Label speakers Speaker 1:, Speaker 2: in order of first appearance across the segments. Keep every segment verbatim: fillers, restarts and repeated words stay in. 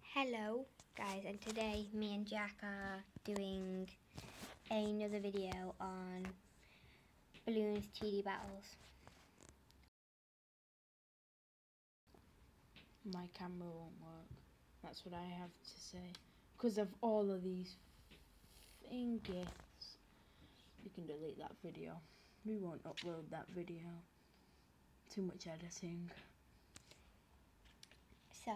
Speaker 1: Hello guys, and today me and Jack are doing another video on Bloons T D battles.
Speaker 2: My camera won't work. That's what I have to say. Because of all of these fingers. You can delete that video. We won't upload that video. Too much editing.
Speaker 1: So,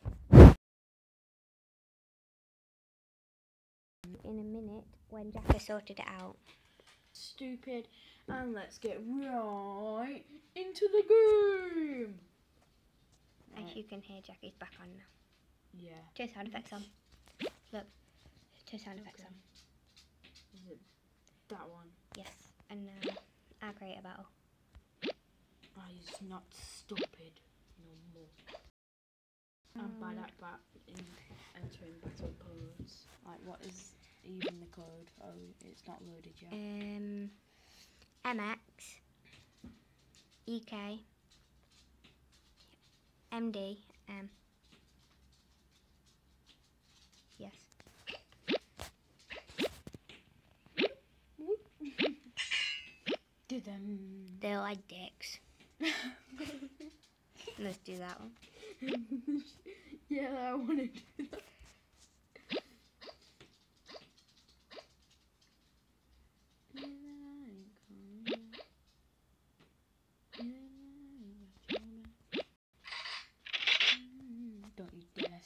Speaker 1: in a minute, when Jack has sorted it out.
Speaker 2: Stupid. And let's get right into the game.
Speaker 1: As
Speaker 2: Right.
Speaker 1: you can hear, Jack is back on now.
Speaker 2: Yeah.
Speaker 1: Turn sound effects on. Look, turn sound effects
Speaker 2: Okay.
Speaker 1: on.
Speaker 2: Is it that one?
Speaker 1: Yes, and now our creator battle.
Speaker 2: Oh, he's not stupid no more. And by that, bat in entering battle codes. Like, what is even the code? Oh, it's not loaded yet.
Speaker 1: Um, M X, E K, M D, M. Yes.
Speaker 2: Do them.
Speaker 1: They're like dicks. Let's do that one.
Speaker 2: Yeah, I want to do that. Don't you dare.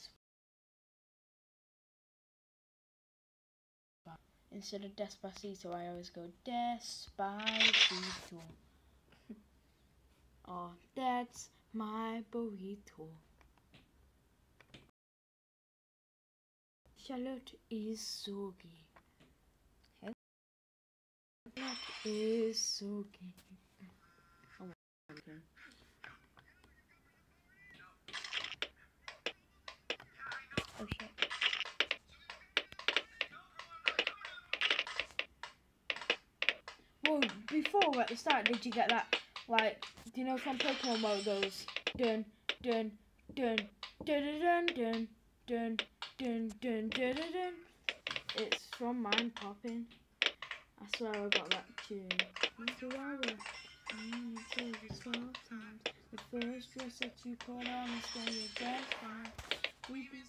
Speaker 2: Instead of Despacito, I always go Despacito. Oh, that's my burrito. Charlotte is soggy.
Speaker 1: Who?
Speaker 2: Charlotte is soggy. Oh, okay.
Speaker 1: Oh shit.
Speaker 2: Well, before at the start, did you get that? Like, do you know from Pokemon where it goes dun dun dun dun dun dun dun dun dun dun dun? It's from Mind Popping. I swear I got that tune. After hour, mm, so it's twelve times. The first dress that you put on is when you're dead fine. We be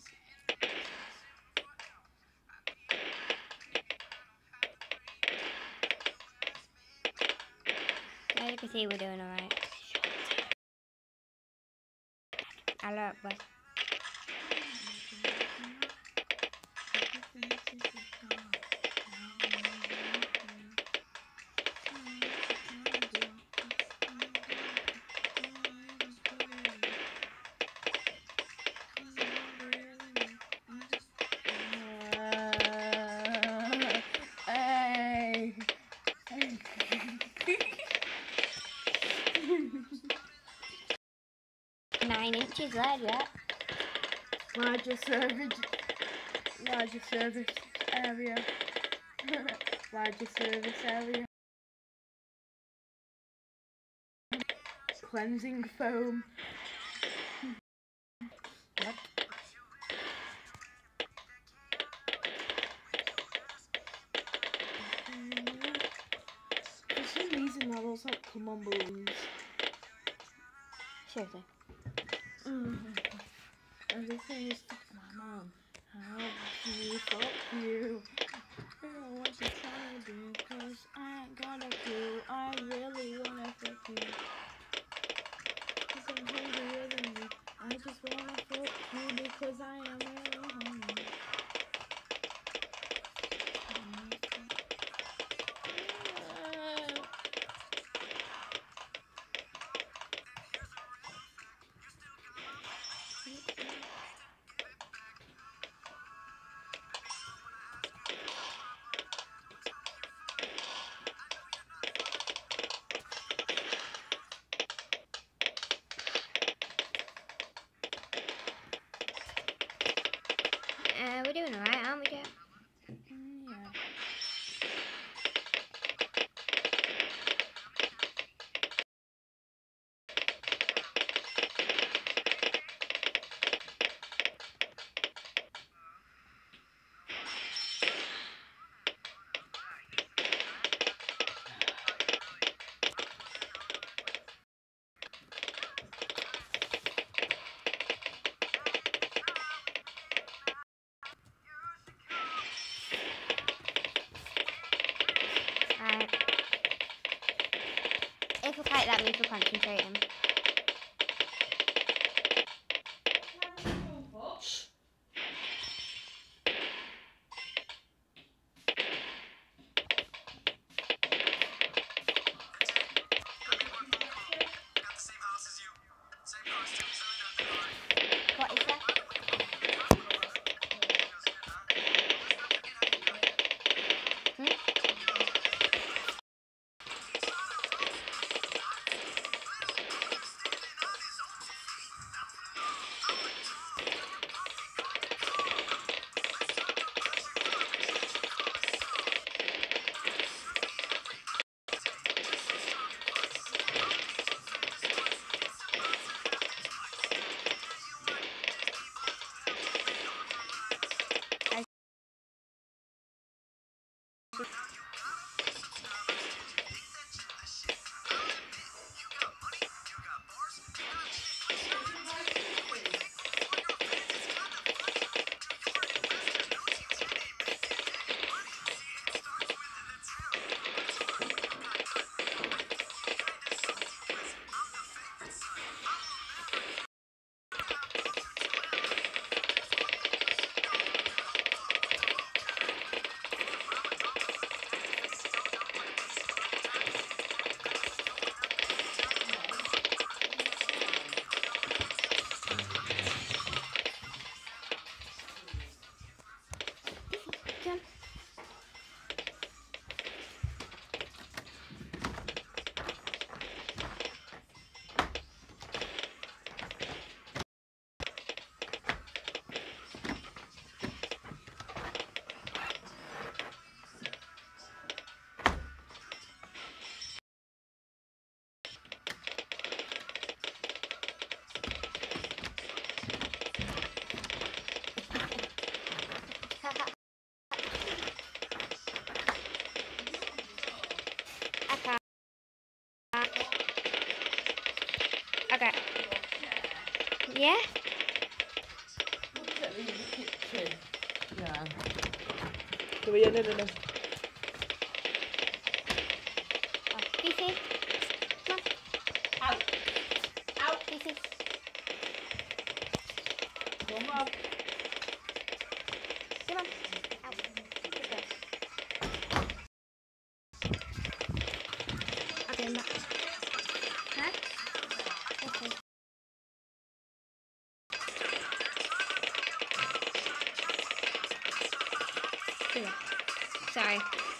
Speaker 1: As you can see, we're doing alright. I love it.
Speaker 2: Hey.
Speaker 1: Nine inches there yet.
Speaker 2: Larger service, larger service area, larger service area. Cleansing foam. What? For some reason, that looks like come on balloons.
Speaker 1: Seriously.
Speaker 2: Mm-hmm. Everything is fuck my mom. How can you fuck you? I don't know what you're trying to do, cause I ain't got a clue. I really wanna fuck you. Cause I'm hungrier than you. I just wanna fuck you because I am really hungry.
Speaker 1: sorry for concentrating.
Speaker 2: Shh.
Speaker 1: What is that? Hmm? Come. Okay. Okay. Yeah?
Speaker 2: Look at me in the kitchen. Yeah. So yeah, no, no, no.
Speaker 1: Oh, D C. Come on.
Speaker 2: Out. Out.
Speaker 1: D C.
Speaker 2: Come on.
Speaker 1: Come on. Out. Good girl. Okay, I'm back. Huh? Okay. Here. Sorry.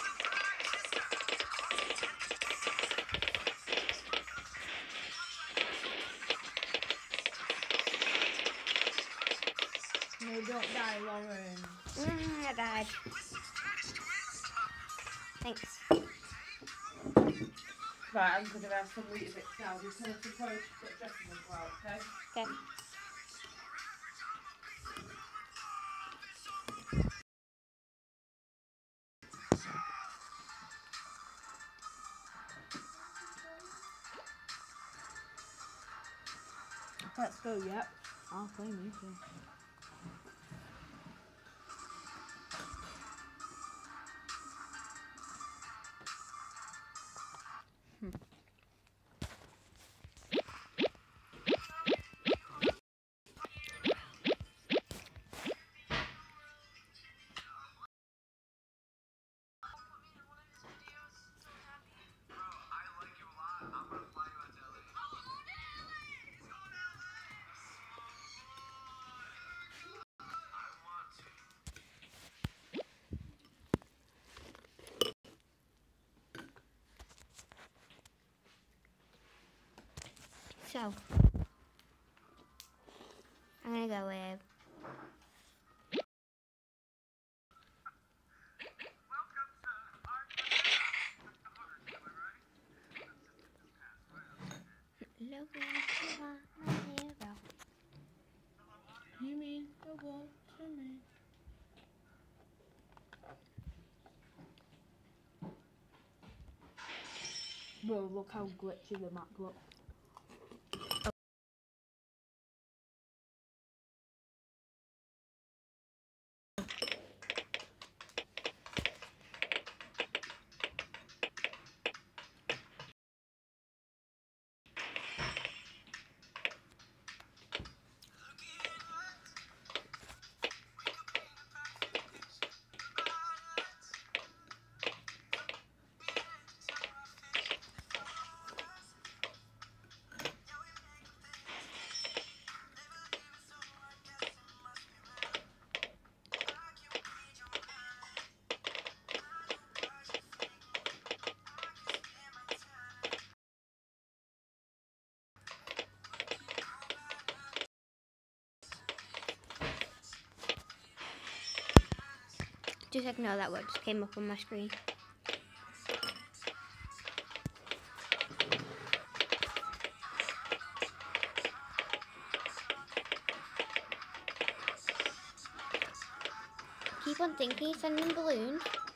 Speaker 2: No, don't die, Lauren.
Speaker 1: Mm, I died. Thanks.
Speaker 2: Right, I'm gonna have some wheat bits now. Just have some porridge to get dressing as well, okay?
Speaker 1: Okay.
Speaker 2: Let's go, yep. I'll play me too.
Speaker 1: So, I'm gonna go with Logan, you are my hero.
Speaker 2: You mean the world to me? Bro, look how glitchy the map looks.
Speaker 1: Just ignore that word, just came up on my screen. Keep on thinking, sending balloons.